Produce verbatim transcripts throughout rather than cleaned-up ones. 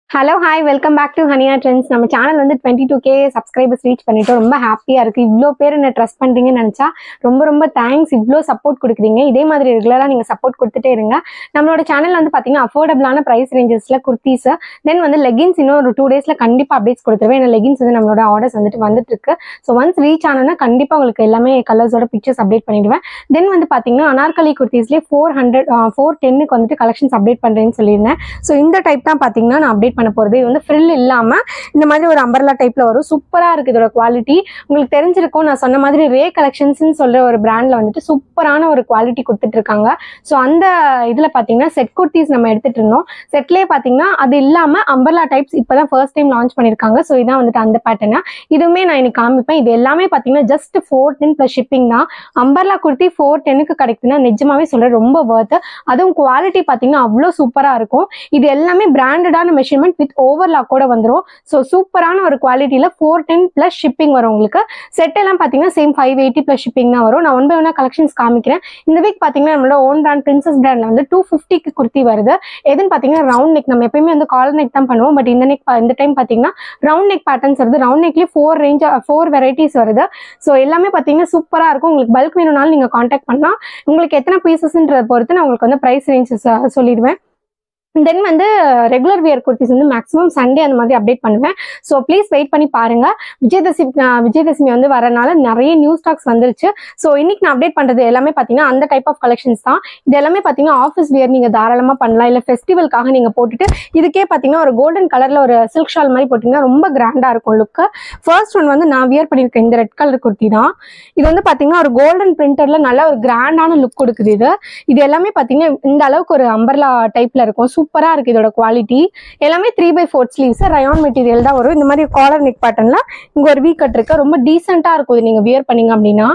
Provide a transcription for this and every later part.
Hello hi welcome back to Haniya trends. நம்ம channel வந்து twenty two K subscribers reach பண்ணிட்டோம். ரொம்ப ஹாப்பியாக இருக்குது. இவ்வளோ பேர் என்ன ட்ரஸ்ட் பண்ணுறீங்கன்னு நினச்சா ரொம்ப ரொம்ப தேங்க்ஸ். இவ்வளோ சப்போர்ட் கொடுக்குறீங்க. இதே மாதிரி ரெகுலராக நீங்கள் சப்போர்ட் கொடுத்துட்டே இருங்க. நம்மளோட சேனல் வந்து பார்த்தீங்கன்னா அஃபோர்டபுளான ப்ரைஸ் ரேஞ்சஸில் குர்த்திஸ், தென் வந்து லெகின்ஸ் இன்னும் ஒரு டூ டேஸில் கண்டிப்பாக அப்டேட்ஸ் கொடுத்துருவேன். ஏன்னா லெகின்ஸ் வந்து நம்மளோட ஆர்டர்ஸ் வந்துட்டு வந்துட்டு இருக்கு. ஸோ ஒன்ஸ் ரீச் ஆனோன்னா கண்டிப்பாக உங்களுக்கு எல்லாமே கலர்ஸோட பிக்சர்ஸ் அப்டேட் பண்ணிடுவேன். தென் வந்து பார்த்தீங்கன்னா அனார்கலி குர்த்திஸ்லேயே ஃபோர் ஹண்ட்ரட் ஃபோர் டென்னுக்கு வந்துட்டு கலெக்ஷன்ஸ் அப்டேட் பண்ணுறேன்னு சொல்லியிருந்தேன். ஸோ இந்த டைப் தான் பார்த்தீங்கன்னா நான் அப்டேட் பண்ண போகிறது. இது வந்து ஃப்ரில் இல்லாமல் இந்த மாதிரி ஒரு அம்பர்லா டைப்ல வரும். சூப்பராக இருக்குது இதோட குவாலிட்டி. உங்களுக்கு தெரிஞ்சிருக்கும், நான் சொன்ன மாதிரி ரே கலெக்ஷன்ஸ்னு சொல்ற ஒரு பிராண்ட்ல வந்துட்டு சூப்பரான ஒரு குவாலிட்டி கொடுத்துட்டு இருக்காங்க. ஸோ அந்த இதில் பார்த்தீங்கன்னா செட் குர்த்திஸ் நம்ம எடுத்துட்டு இருந்தோம். செட்லேயே பார்த்தீங்கன்னா அது இல்லாமல் அம்பர்லா டைப்ஸ் இப்போதான் ஃபர்ஸ்ட் டைம் லான்ச் பண்ணியிருக்காங்க. ஸோ இதான் வந்துட்டு அந்த பேட்டர்னா. இதுவுமே நான் இன்னைக்கு காமிப்பேன். இது எல்லாமே பார்த்தீங்கன்னா just four ten plus shipping தான். அம்பர்லா குர்த்தி ஃபோர் டென்னுக்கு கிடைக்குதுன்னா நிஜமாவே சொல்றேன் ரொம்ப வர்த். அதுவும் குவாலிட்டி பார்த்தீங்கன்னா அவ்வளோ சூப்பராக இருக்கும். இது எல்லாமே பிராண்டடான மெஷர்மெண்ட் வித் ஓவர்லாக் கூட வந்துடும். ஸோ சூப்பரான ஒரு குவாலிட்டியில் ஃபோர் டென் ப்ளஸ் ஷிப்பிங் வரும் உங்களுக்கு. செட் எல்லாம் பார்த்தீங்கன்னா same five eighty plus shipping தான் வரும். நான் ஒன் பை ஒன்னா கலெக்ஷன்ஸ் காமிக்கிறேன். இந்த வீக் பார்த்தீங்கன்னா நம்மளோட ஓன் பிராண்ட் பிரின்சஸ் பிராண்ட்ல வந்து டூ ஃபிஃப்டிக்கு குர்த்தி வருது. எதுன்னு பார்த்தீங்கன்னா ரவுண்ட் நெக். நம்ம எப்பயுமே வந்து காலர் நெக் தான் பண்ணுவோம். பட் இந்த நெக் இந்த டைம் பார்த்தீங்கன்னா ரவுண்ட் நெக் பேட்டர்ன்ஸ் வருது. ரவுண்ட் நெக்லேயே ஃபோர் ரேஞ்ச் ஃபோர் வெரைட்டிஸ் வருது. ஸோ எல்லாமே பார்த்தீங்கன்னா சூப்பராக இருக்கும். உங்களுக்கு பல்க் வேணும்னாலும் நீங்கள் காண்டாக்ட் பண்ணலாம். உங்களுக்கு எத்தனை பீசஸ்ன்றதை பொறுத்து நான் உங்களுக்கு வந்து ப்ரைஸ் ரேஞ்சஸ் சொல்லிடுவேன். தென் வந்து ரெகுலர் வியர் குர்த்திஸ் வந்து மேக்ஸிமம் சண்டே அந்த மாதிரி அப்டேட் பண்ணுவேன். ஸோ ப்ளீஸ் வெயிட் பண்ணி பாருங்க. விஜயதசமி விஜயதசமி வந்து வரனால நிறைய நியூ ஸ்டாக்ஸ் வந்துருச்சு. ஸோ இன்னைக்கு நான் அப்டேட் பண்றது எல்லாமே பார்த்தீங்கன்னா அந்த டைப் ஆஃப் கலெக்ஷன்ஸ் தான். இது எல்லாமே பார்த்தீங்கன்னா ஆஃபீஸ் வியர் நீங்க தாராளமாக பண்ணலாம். இல்லை ஃபெஸ்டிவல்காக நீங்க போட்டுட்டு இதுக்கே பார்த்தீங்கன்னா ஒரு கோல்டன் கலர்ல ஒரு சில்க் ஷால் மாதிரி போட்டிங்கன்னா ரொம்ப கிராண்டா இருக்கும் லுக்கு. ஃபர்ஸ்ட் ஒன் வந்து நான் வியர் பண்ணியிருக்கேன் இந்த ரெட் கலர் குர்த்தி தான். இது வந்து பார்த்தீங்கன்னா ஒரு கோல்டன் பிரிண்டர்ல நல்ல ஒரு கிராண்டான லுக் கொடுக்குது. இது இது எல்லாமே பார்த்தீங்கன்னா இந்த அளவுக்கு ஒரு அம்பர்லா டைப்ல இருக்கும். சூப்பரா இருக்கு இதோட குவாலிட்டி. எல்லாமே three by fourth sleeves rayon material தான் வரும். இந்த மாதிரி காலர் நெக் பேட்டர்ன்ல இங்க ஒரு வீ கட் இருக்கு. ரொம்ப டீசெண்டா இருக்கும் நீங்க வியர் பண்ணீங்க அப்படின்னா.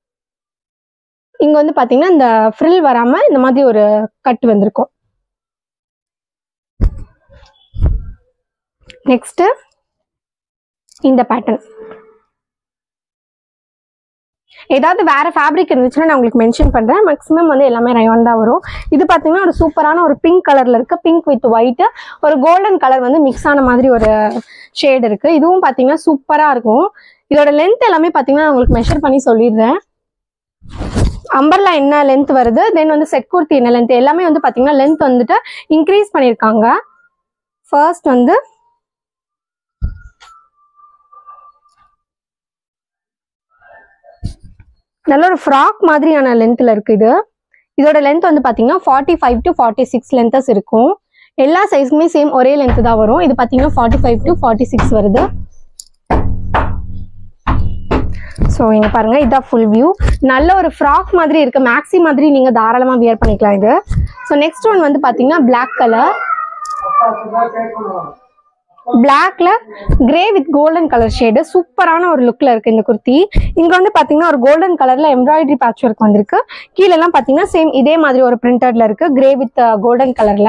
இங்க வந்து பாத்தீங்கன்னா இந்த ஃப்ரில் வராம இந்த மாதிரி ஒரு கட் வந்திருக்கும். நெக்ஸ்ட் இந்த பேட்டர்ன். ஏதாவது வேற ஃபேப்ரிக் இருந்துச்சுன்னா நான் உங்களுக்கு மென்ஷன் பண்றேன். மேக்ஸிமம் வந்து எல்லாமே ரயான் தான் வரும். இது பார்த்தீங்கன்னா ஒரு சூப்பரான ஒரு பிங்க் கலர்ல இருக்கு. பிங்க் வித் ஒயிட் ஒரு கோல்டன் கலர் வந்து மிக்ஸ் ஆன மாதிரி ஒரு ஷேட் இருக்கு. இதுவும் பார்த்தீங்கன்னா சூப்பரா இருக்கும். இதோட லென்த் எல்லாமே பார்த்தீங்கன்னா உங்களுக்கு மெஷர் பண்ணி சொல்லிடுறேன். அம்பர்லா என்ன லென்த் வருது, தென் வந்து செட் குர்த்தி என்ன லென்த், எல்லாமே வந்து பார்த்தீங்கன்னா லென்த் வந்துட்டு இன்க்ரீஸ் பண்ணியிருக்காங்க. ஃபர்ஸ்ட் வந்து நல்ல ஒரு ஃப்ராக் மாதிரியான லென்த்ல இருக்கு. இது இதோட லென்த் வந்து பாத்தீங்கன்னா forty five to forty six lengths இருக்கும். எல்லா சைஸ்க்குமே சேம் ஒரே லென்த் தான் வரும். இது பாத்தீங்கன்னா forty five to forty six வருது. ஸோ இங்க பாருங்க, இதான் ஃபுல் வியூ. நல்ல ஒரு ஃப்ராக் மாதிரி இருக்கு. மேக்ஸி மாதிரி நீங்க தாராளமா வியர் பண்ணிக்கலாம் இது. ஸோ நெக்ஸ்ட் ஒன் வந்து பாத்தீங்கன்னா பிளாக் கலர். பிளாக்ல grey with golden colour shade சூப்பரான ஒரு லுக்ல இருக்கு இந்த குர்த்தி. இங்க வந்து பாத்தீங்கன்னா ஒரு கோல்டன் கலர்ல எம்ப்ராய்டரி பேட்ச் ஒர்க் வந்திருக்கு. கீழே எல்லாம் பாத்தீங்கன்னா சேம் இதே மாதிரி ஒரு பிரிண்டட்ல இருக்கு, கிரே வித் கோல்டன் கலர்ல.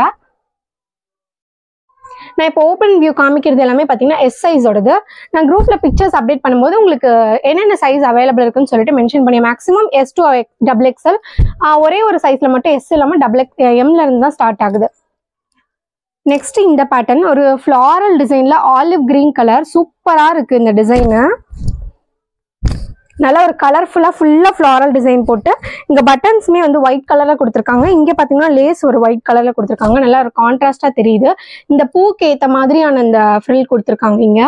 நான் இப்போ ஓப்பன் வியூ காமிக்கிறது எல்லாமே பார்த்தீங்கன்னா எஸ் சைஸோடது. நான் குரூப்ல பிக்சர்ஸ் அப்டேட் பண்ணும்போது உங்களுக்கு என்னென்ன சைஸ் அவைலபிள் இருக்குன்னு சொல்லிட்டு மென்ஷன் பண்ணி maximum S to double XL ஒரே ஒரு சைஸ்ல மட்டும் எஸ் இல்லாமல் டபுள் எக்ஸ் எம்ல இருந்து தான் ஸ்டார்ட் ஆகுது. நெக்ஸ்ட் இந்த பேட்டர்ன் ஒரு ஃப்ளாரல் டிசைன்ல ஆலிவ் கிரீன் கலர் சூப்பரா இருக்கு இந்த டிசைனு. நல்லா ஒரு கலர்ஃபுல்லா ஃபுல்லா ஃப்ளாரல் டிசைன் போட்டு இங்க பட்டன்ஸுமே வந்து ஒயிட் கலர்ல கொடுத்துருக்காங்க. இங்க பாத்தீங்கன்னா லேஸ் ஒரு ஒயிட் கலர்ல கொடுத்துருக்காங்க. நல்லா ஒரு கான்ட்ராஸ்டா தெரியுது. இந்த பூக்கு ஏத்த மாதிரியான இந்த ஃப்ரில் கொடுத்துருக்காங்க இங்க.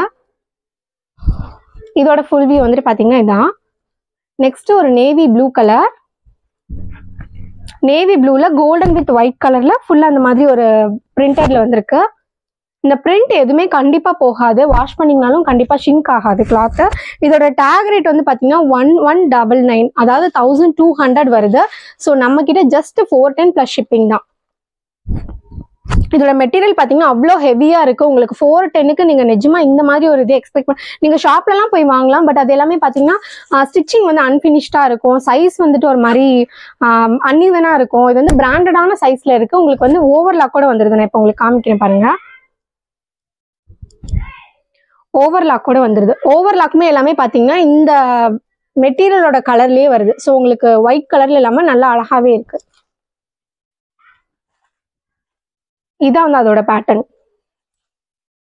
இதோட ஃபுல் வியூ வந்துட்டு பாத்தீங்கன்னா இதான். நெக்ஸ்ட் ஒரு நேவி ப்ளூ கலர். நேவி ப்ளூல கோல்டன் வித் ஒயிட் கலர்ல ஃபுல்லா அந்த மாதிரி ஒரு பிரிண்டட்ல வந்திருக்கு. இந்த பிரிண்ட் எதுவுமே கண்டிப்பா போகாது. வாஷ் பண்ணிங்கனாலும் கண்டிப்பா ஷிங்க் ஆகாது கிளாத். இதோட டேக் ரேட் வந்து பாத்தீங்கன்னா ஒன் ஒன் டபுள் நைன் அதாவது தௌசண்ட் டூ ஹண்ட்ரட் வருது. ஸோ நம்ம கிட்ட just four ten plus shipping தான். இதோட மெட்டீரியல் பார்த்தீங்கன்னா அவ்வளோ ஹெவியாக இருக்குது. உங்களுக்கு ஃபோர் டென்னுக்கு நீங்கள் நிஜமாக இந்த மாதிரி ஒரு இது எக்ஸ்பெக்ட் பண்ண நீங்கள் ஷாப்லலாம் போய் வாங்கலாம். பட் அது எல்லாமே பார்த்தீங்கன்னா ஸ்டிச்சிங் வந்து அன்ஃபினிஷ்டாக இருக்கும். சைஸ் வந்துட்டு ஒரு மாதிரி அன்இவனாக இருக்கும். இது வந்து பிராண்டடான சைஸில் இருக்குது. உங்களுக்கு வந்து ஓவர்லாக் கூட வந்துடுது. நான் இப்போ உங்களுக்கு காமிக்கிறேன் பாருங்கள். ஓவர்லாக் கூட வந்துடுது. ஓவர்லாக்குமே எல்லாமே பார்த்தீங்கன்னா இந்த மெட்டீரியலோட கலர்லேயே வருது. ஸோ உங்களுக்கு ஒயிட் கலரில் இல்லாமல் நல்லா அழகாகவே இருக்குது. இதான் வந்து அதோட பேட்டர்ன்.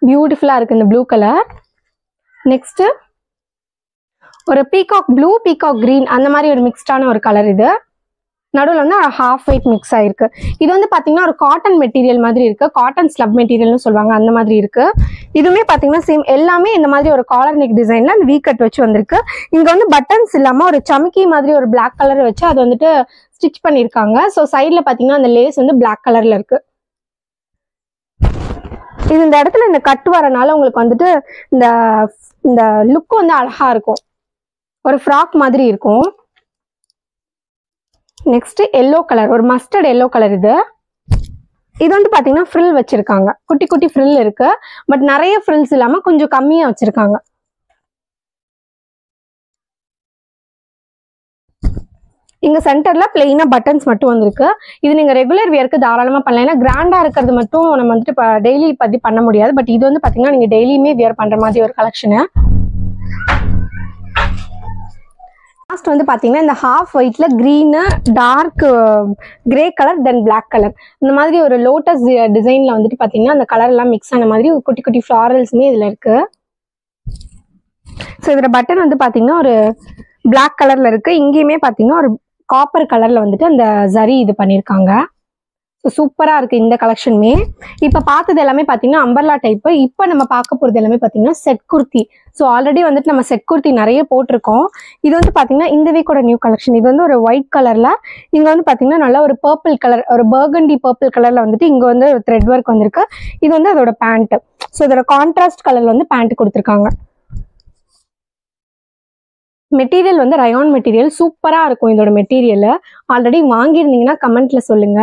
பியூட்டிஃபுல்லாக இருக்குது இந்த ப்ளூ கலர். நெக்ஸ்ட்டு ஒரு பீகாக் ப்ளூ பீகாக் க்ரீன் அந்த மாதிரி ஒரு மிக்ஸ்டான ஒரு கலர். இது நடுவில் வந்து ஹாஃப் ஒயிட் மிக்ஸ் ஆகிருக்கு. இது வந்து பார்த்தீங்கன்னா ஒரு காட்டன் மெட்டீரியல் மாதிரி இருக்குது, காட்டன் ஸ்லப் மெட்டீரியல்னு சொல்லுவாங்க, அந்த மாதிரி இருக்குது. இதுவுமே பார்த்தீங்கன்னா சேம் எல்லாமே இந்த மாதிரி ஒரு காலர் நெக் டிசைனில் அந்த வீ கட் வச்சு வந்திருக்கு. இங்கே வந்து பட்டன்ஸ் இல்லாமல் ஒரு சமிக்கி மாதிரி ஒரு பிளாக் கலர் வச்சு அது வந்துட்டு ஸ்டிச் பண்ணியிருக்காங்க. ஸோ சைடில் பார்த்தீங்கன்னா அந்த லேஸ் வந்து பிளாக் கலரில் இருக்குது. இது இந்த இடத்துல இந்த கட் வரனால உங்களுக்கு வந்துட்டு இந்த இந்த லுக் வந்து அழகாக இருக்கும், ஒரு ஃப்ராக் மாதிரி இருக்கும். நெக்ஸ்ட் எல்லோ கலர், ஒரு மஸ்டர்ட் எல்லோ கலர். இது இது வந்து பார்த்தீங்கன்னா ஃப்ரில் வச்சிருக்காங்க, குட்டி குட்டி ஃப்ரில் இருக்கு. பட் நிறைய ஃப்ரில்ஸ் இல்லாமல் கொஞ்சம் கம்மியாக வச்சிருக்காங்க. இங்கே சென்டரில் பிளெயினாக பட்டன்ஸ் மட்டும் வந்துருக்கு. இது நீங்கள் ரெகுலர் வியருக்கு தாராளமாக பண்ணலாம். ஏன்னா கிராண்டாக இருக்கிறது மட்டும் நம்ம வந்துட்டு இப்போ டெய்லி பற்றி பண்ண முடியாது. பட் இது வந்து பார்த்தீங்கன்னா நீங்கள் டெய்லியுமே வியர் பண்ணுற மாதிரி ஒரு கலெக்ஷனு. லாஸ்ட் வந்து பார்த்தீங்கன்னா இந்த ஹாஃப் ஒயிட்ல green, dark grey colour, then black colour, இந்த மாதிரி ஒரு லோட்டஸ் டிசைனில் வந்துட்டு பார்த்தீங்கன்னா அந்த கலர் எல்லாம் மிக்ஸ் ஆன மாதிரி குட்டி குட்டி ஃப்ளாரல்ஸுமே இதில் இருக்குது. ஸோ இதோட பட்டன் வந்து பார்த்தீங்கன்னா ஒரு பிளாக் கலரில் இருக்குது. இங்கேயுமே பார்த்தீங்கன்னா ஒரு காப்பர் கலரில் வந்துட்டு அந்த ஜரி இது பண்ணியிருக்காங்க. ஸோ சூப்பராக இருக்குது இந்த கலெக்ஷனுமே. இப்போ பார்த்தது எல்லாமே பார்த்தீங்கன்னா அம்பர்லா டைப்பு. இப்போ நம்ம பார்க்க போகிறது எல்லாமே பார்த்தீங்கன்னா செட் குர்த்தி. ஸோ ஆல்ரெடி வந்துட்டு நம்ம செட் குர்த்தி நிறைய போட்டிருக்கோம். இது வந்து பார்த்தீங்கன்னா இந்த வீக்கோட நியூ கலெக்ஷன். இது வந்து ஒரு ஒயிட் கலரில், இங்கே வந்து பார்த்தீங்கன்னா நல்லா ஒரு பர்பிள் கலர், ஒரு பர்கண்டி பர்பிள் கலரில் வந்துட்டு இங்கே வந்து ஒரு த்ரெட் ஒர்க் வந்திருக்கு. இது வந்து அதோட பேண்ட்டு. ஸோ இதோட கான்ட்ராஸ்ட் கலரில் வந்து பேண்ட் கொடுத்துருக்காங்க. மெட்டீரியல் வந்து ரயான் மெட்டீரியல், சூப்பராக இருக்கும் இதோட மெட்டீரியல். ஆல்ரெடி வாங்கியிருந்தீங்கன்னா கமெண்ட்ல சொல்லுங்க.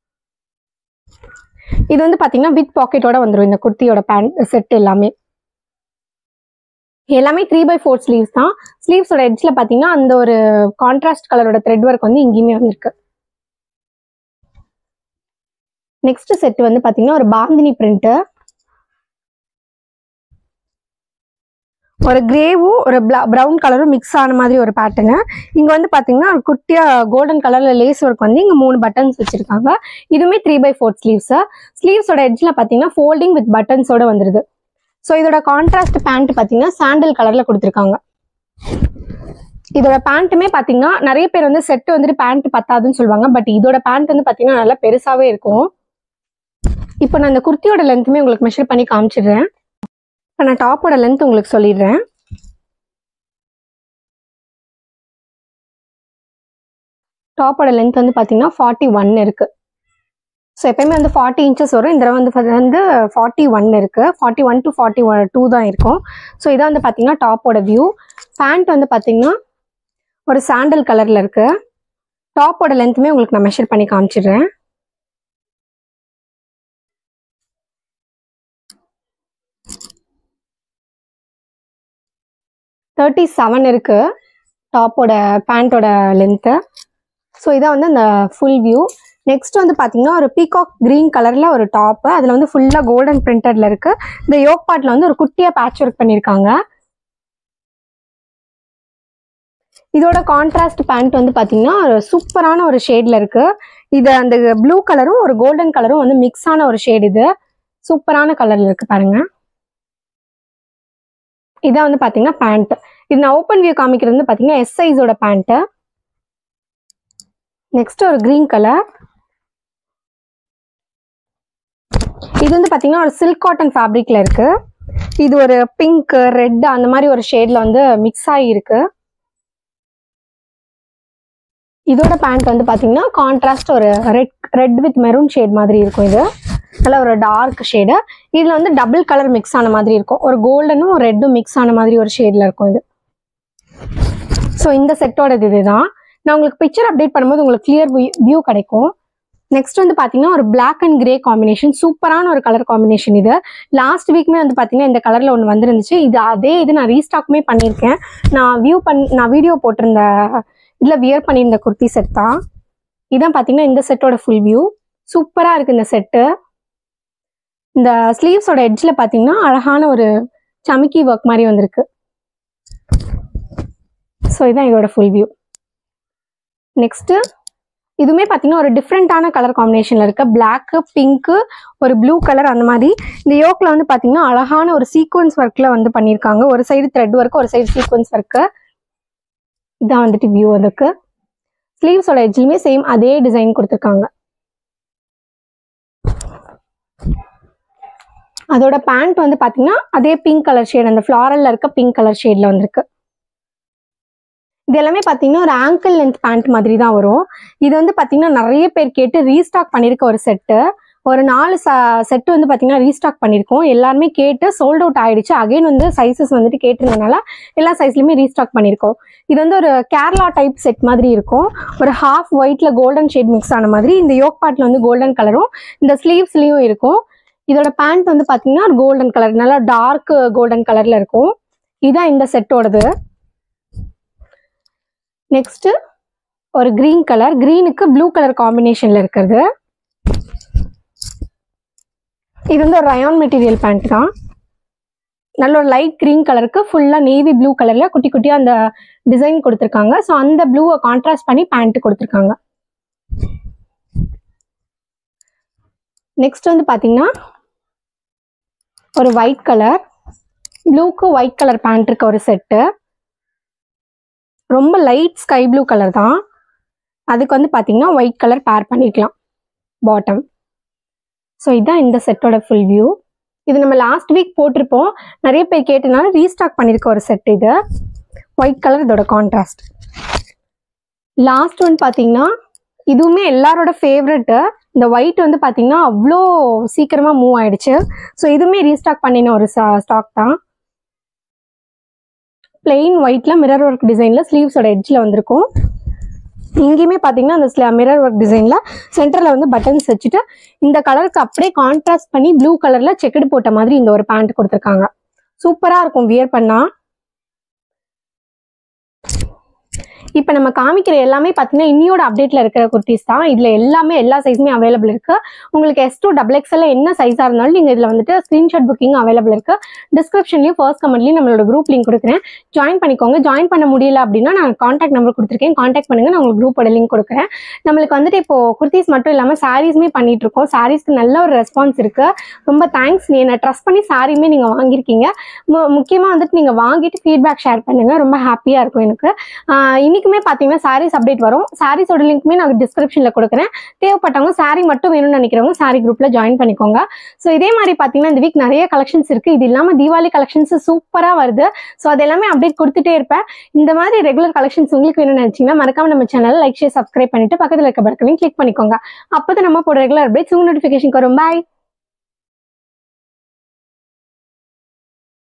இது வந்து பார்த்தீங்கன்னா வித் பாக்கெட்டோட வந்துடும் இந்த குர்த்தியோட பேண்ட் செட். எல்லாமே எல்லாமே த்ரீ பை ஃபோர் ஸ்லீவ்ஸ் தான். ஸ்லீவ்ஸோட எட்ஜில் பார்த்தீங்கன்னா அந்த ஒரு கான்ட்ராஸ்ட் கலரோட த்ரெட் ஒர்க் வந்து இங்கேயுமே வந்திருக்கு. நெக்ஸ்ட் செட் வந்து பார்த்தீங்கன்னா ஒரு பாந்தினி பிரிண்ட்டு, ஒரு கிரேவும் ஒரு ப்ரௌன் கலரும் மிக்ஸ் ஆன மாதிரி ஒரு பேட்டர்னு. இங்கே வந்து பார்த்தீங்கன்னா ஒரு குட்டியாக கோல்டன் கலரில் லேஸ் ஒர்க் வந்து இங்கே மூணு பட்டன்ஸ் வச்சுருக்காங்க. இதுவுமே த்ரீ பை ஃபோர் ஸ்லீவ்ஸு. ஸ்லீவ்ஸோட எட்ஜில் பார்த்தீங்கன்னா ஃபோல்டிங் வித் பட்டன்ஸோட வந்துடுது. ஸோ இதோட கான்ட்ராஸ்ட் பேண்ட் பார்த்தீங்கன்னா சாண்டில் கலரில் கொடுத்துருக்காங்க. இதோட பேண்ட்டுமே பார்த்தீங்கன்னா நிறைய பேர் வந்து செட்டு வந்துட்டு பேண்ட் பத்தாதுன்னு சொல்லுவாங்க. பட் இதோட பேண்ட் வந்து பார்த்தீங்கன்னா நல்லா பெருசாகவே இருக்கும். இப்போ நான் இந்த குர்த்தியோட லென்த்துமே உங்களுக்கு மெஷர் பண்ணி காமிச்சிடுறேன். இப்போ நான் டாப்போட லென்த் உங்களுக்கு சொல்லிடுறேன். டாப்போட லென்த் வந்து பார்த்தீங்கன்னா ஃபார்ட்டி ஒன் இருக்குது. ஸோ எப்பயுமே வந்து ஃபார்ட்டி இன்ச்சஸ் வரும். இந்த வந்து வந்து ஃபார்ட்டி ஒன் இருக்குது. Forty one to forty one two தான் இருக்கும். ஸோ இதான் வந்து பார்த்தீங்கன்னா டாப்போட வியூ. பேண்ட் வந்து பார்த்தீங்கன்னா ஒரு சாண்டல் கலரில் இருக்குது. டாப்போட லென்த்துமே உங்களுக்கு நான் மெஷர் பண்ணி காமிச்சிடுறேன். தேர்ட்டி செவன் இருக்குது டாப்போட பேண்ட்டோட லென்த்து. ஸோ இதான் வந்து அந்த ஃபுல் வியூ. நெக்ஸ்ட் வந்து பார்த்தீங்கன்னா ஒரு பீகாக் க்ரீன் கலரில் ஒரு டாப்பு, அதில் வந்து ஃபுல்லாக கோல்டன் பிரிண்டடில் இருக்குது. இந்த யோக் பார்ட்டில் வந்து ஒரு குட்டியாக பேட்ச் ஒர்க் பண்ணியிருக்காங்க. இதோட கான்ட்ராஸ்ட் பேண்ட் வந்து பார்த்தீங்கன்னா ஒரு சூப்பரான ஒரு ஷேடில் இருக்குது. இது அந்த ப்ளூ கலரும் ஒரு கோல்டன் கலரும் வந்து மிக்ஸ் ஆன ஒரு ஷேட். இது சூப்பரான கலரில் இருக்குது பாருங்க. இதான் வந்து பார்த்தீங்கன்னா பேண்ட். இது நான் ஓப்பன் வியூ காமிக்கிறது வந்து பார்த்தீங்கன்னா எஸ் சைஸோட பேண்ட்டு. நெக்ஸ்ட் ஒரு கிரீன் கலர். இது வந்து பார்த்தீங்கன்னா ஒரு சில்க் காட்டன் ஃபேப்ரிக்ல இருக்கு. இது ஒரு பிங்க், ரெட் அந்த மாதிரி ஒரு ஷேட்ல வந்து மிக்ஸ் ஆகி இருக்கு. இதோட பேண்ட் வந்து பார்த்தீங்கன்னா கான்ட்ராஸ்ட் ஒரு red red with maroon shade மாதிரி இருக்கும். இது நல்ல ஒரு டார்க் ஷேடு. இதில் வந்து டபுள் கலர் மிக்ஸ் ஆன மாதிரி இருக்கும். ஒரு கோல்டனும் ரெட்டும் மிக்ஸ் ஆன மாதிரி ஒரு ஷேடில் இருக்கும் இது. ஸோ இந்த செட்டோட இது தான். நான் உங்களுக்கு பிக்சர் அப்டேட் பண்ணும்போது உங்களுக்கு கிளியர் வியூ கிடைக்கும். நெக்ஸ்ட் வந்து பார்த்தீங்கன்னா ஒரு பிளாக் அண்ட் கிரே காம்பினேஷன், சூப்பரான ஒரு கலர் காம்பினேஷன். இது லாஸ்ட் வீக்மே வந்து பார்த்தீங்கன்னா இந்த கலரில் ஒன்று வந்துருந்துச்சு. இது அதே இது நான் ரீஸ்டாக்குமே பண்ணியிருக்கேன். நான் வியூ பண்ணி நான் வீடியோ போட்டிருந்த இதில் வியர் பண்ணியிருந்த குர்த்தி செட் தான். இதான் பார்த்தீங்கன்னா இந்த செட்டோட ஃபுல் வியூ. சூப்பராக இருக்குது இந்த செட்டு. இந்த ஸ்லீவ்ஸோட எட்ஜில் பார்த்தீங்கன்னா அழகான ஒரு சமிக்கி ஒர்க் மாதிரி வந்திருக்கு. ஸோ இதான் இதோட ஃபுல் வியூ. நெக்ஸ்ட்டு இதுவுமே பார்த்தீங்கன்னா ஒரு டிஃப்ரெண்ட்டான கலர் காம்பினேஷனில் இருக்க பிளாக்கு பிங்க்கு ஒரு ப்ளூ கலர் அந்த மாதிரி. இந்த யோக்கில் வந்து பார்த்தீங்கன்னா அழகான ஒரு சீக்வன்ஸ் ஒர்க்கில் வந்து பண்ணியிருக்காங்க. ஒரு சைடு த்ரெட் ஒர்க்கு, ஒரு சைடு சீக்வன்ஸ் ஒர்க்கு. இதான் வந்துட்டு வியூ. அதுக்கு ஸ்லீவ்ஸோட எட்ஜ்லையுமே சேம் அதே டிசைன் கொடுத்துருக்காங்க. அதோட பேண்ட் வந்து பார்த்தீங்கன்னா அதே பிங்க் கலர் ஷேட், அந்த ஃப்ளாரலில் இருக்க பிங்க் கலர் ஷேடில் வந்திருக்கு. இது எல்லாமே பார்த்தீங்கன்னா ஒரு ஆங்கிள் லென்த் பேண்ட் மாதிரி தான் வரும். இது வந்து பார்த்தீங்கன்னா நிறைய பேர் கேட்டு ரீஸ்டாக் பண்ணியிருக்க ஒரு செட்டு. ஒரு நாலு ச செட்டு வந்து பார்த்தீங்கன்னா ரீஸ்டாக் பண்ணியிருக்கோம். எல்லாருமே கேட்டு சோல்ட் அவுட் ஆகிடுச்சு. அகைன் வந்து சைஸஸ் வந்துட்டு கேட்டிருந்தனால எல்லா சைஸ்லையுமே ரீஸ்டாக் பண்ணியிருக்கோம். இது வந்து ஒரு கேரளா டைப் செட் மாதிரி இருக்கும். ஒரு ஹாஃப் ஒயிட்டில் கோல்டன் ஷேட் மிக்ஸ் ஆன மாதிரி. இந்த யோக் பார்ட்டில் வந்து கோல்டன் கலரும் இந்த ஸ்லீவ்ஸ்லேயும் இருக்கும். இதோட பேண்ட் வந்து பார்த்தீங்கன்னா கோல்டன் கலர், நல்லா டார்க் கோல்டன் கலரில் இருக்கும். இதுதான் இந்த செட்டோடது. நெக்ஸ்ட் ஒரு கிரீன் கலர், கிரீனுக்கு ப்ளூ கலர் காம்பினேஷன்ல இருக்கிறது. இது வந்து ஒரு ரயான் மெட்டீரியல் பேண்ட் தான். நல்ல ஒரு லைட் கிரீன் கலருக்கு ஃபுல்லா நேவி ப்ளூ கலர்ல குட்டி குட்டியா அந்த டிசைன் கொடுத்துருக்காங்க. ஸோ அந்த ப்ளூவை கான்ட்ராஸ்ட் பண்ணி பேண்ட் கொடுத்துருக்காங்க. நெக்ஸ்ட் வந்து பாத்தீங்கன்னா ஒரு ஒயிட் கலர், ப்ளூக்கு ஒயிட் கலர் பேண்ட் இருக்க ஒரு செட்டு. ரொம்ப லைட் ஸ்கை ப்ளூ கலர் தான். அதுக்கு வந்து பார்த்தீங்கன்னா ஒயிட் கலர் பேர் பண்ணிக்கலாம் பாட்டம். ஸோ இதுதான் இந்த செட்டோட ஃபுல் வியூ. இது நம்ம லாஸ்ட் வீக் போட்டிருப்போம். நிறைய பேர் கேட்டனால ரீஸ்டாக் பண்ணியிருக்க ஒரு செட் இது. ஒயிட் கலர் இதோட கான்ட்ராஸ்ட். லாஸ்ட் ஒன் பார்த்தீங்கன்னா இதுவுமே எல்லாரோட ஃபேவரெட்டு. இந்த ஒயிட் வந்து பார்த்தீங்கன்னா அவ்வளோ சீக்கிரமாக மூவ் ஆயிடுச்சு. ஸோ இதுவுமே ரீஸ்டாக் பண்ணின ஒரு ஸ்டாக் தான். பிளெயின் ஒயிட்ல மிரர் ஒர்க் டிசைன்ல ஸ்லீவ்ஸோட எட்ஜில் வந்திருக்கும். இங்கேயுமே பார்த்தீங்கன்னா அந்த மிரர் ஒர்க் டிசைன்ல சென்டர்ல வந்து பட்டன்ஸ் வச்சுட்டு இந்த கலருக்கு அப்படியே கான்ட்ராஸ்ட் பண்ணி ப்ளூ கலர்ல செக்குடு போட்ட மாதிரி இந்த ஒரு பேண்ட் கொடுத்துருக்காங்க. சூப்பரா இருக்கும் வியர் பண்ணா. இப்போ நம்ம காமிக்கிற எல்லாமே பார்த்தீங்கன்னா இன்னியோட அப்டேட்ல இருக்கிற குர்த்திஸ் தான். இதுல எல்லாமே எல்லா சைஸுமே அவைலபிள் இருக்கு. உங்களுக்கு எஸ் டூ டபுள் எக்ஸ்எல் என்ன சைஸா இருந்தாலும் நீங்க இதுல வந்துட்டு ஸ்கிரீன்ஷாட் புக்கிங் அவைலபிள் இருக்கு. டிஸ்கிரிப்ஷன்லயும் ஃபர்ஸ்ட் கமெண்ட்லயும் நம்மளோட குரூப் லிங்க் கொடுக்குறேன், ஜாயின் பண்ணிக்கோங்க. ஜாயின் பண்ண முடியல அப்படின்னா நான் கான்டாக்ட் நம்பர் கொடுத்துருக்கேன், கான்டாக்ட் பண்ணுங்க. நான் உங்களுக்கு குரூப்போட லிங்க் கொடுக்குறேன். நம்மளுக்கு வந்துட்டு இப்போ குர்த்திஸ் மட்டும் இல்லாமல் சாரீஸ்மே பண்ணிட்டு இருக்கோம். சாரீஸ்க்கு நல்ல ஒரு ரெஸ்பான்ஸ் இருக்கு. ரொம்ப தேங்க்ஸ். நீ என்ன ட்ரஸ்ட் பண்ணி சாரியுமே நீங்க வாங்கியிருக்கீங்க. முக்கியமா வந்துட்டு நீங்க வாங்கிட்டு ஃபீட்பேக் ஷேர் பண்ணுங்க. ரொம்ப ஹாப்பியா இருக்கும் எனக்கு. இன்னைக்குமே பாத்தீங்கன்னா சாரீஸ் அப்டேட் வரும். சாரீஸோட லிங்க்மே நான் டிஸ்கிரிப்ஷன்ல கொடுக்குறேன். தேவைப்பட்டவங்க சாரி மட்டும் வேணும்னு நினைக்கிறவங்க சாரி குரூப்ல ஜாயின் பண்ணிக்கோங்க. ஸோ இதே மாதிரி பாத்தீங்கன்னா இந்த வீக் நிறைய கலெக்ஷன்ஸ் இருக்கு. இது இல்லாம தீபாவளி கலெக்ஷன்ஸ் சூப்பரா வருது. ஸோ அது எல்லாமே அப்டேட் கொடுத்துட்டே இருப்பேன். இந்த மாதிரி ரெகுலர் கலெக்ஷன்ஸ் உங்களுக்கு வேணும்னு நினைச்சீங்கன்னா மறக்காம நம்ம சேனல் லைக் ஷேர் சப்ஸ்கிரைப் பண்ணிட்டு பக்கத்துல இருக்க பட்டனையும் கிளிக் பண்ணிக்கோங்க. அப்பதான் நம்ம போட ரெகுலர் அப்டேட்ஸ் உங்க நோட்டிஃபிகேஷன் வரும். பாய்.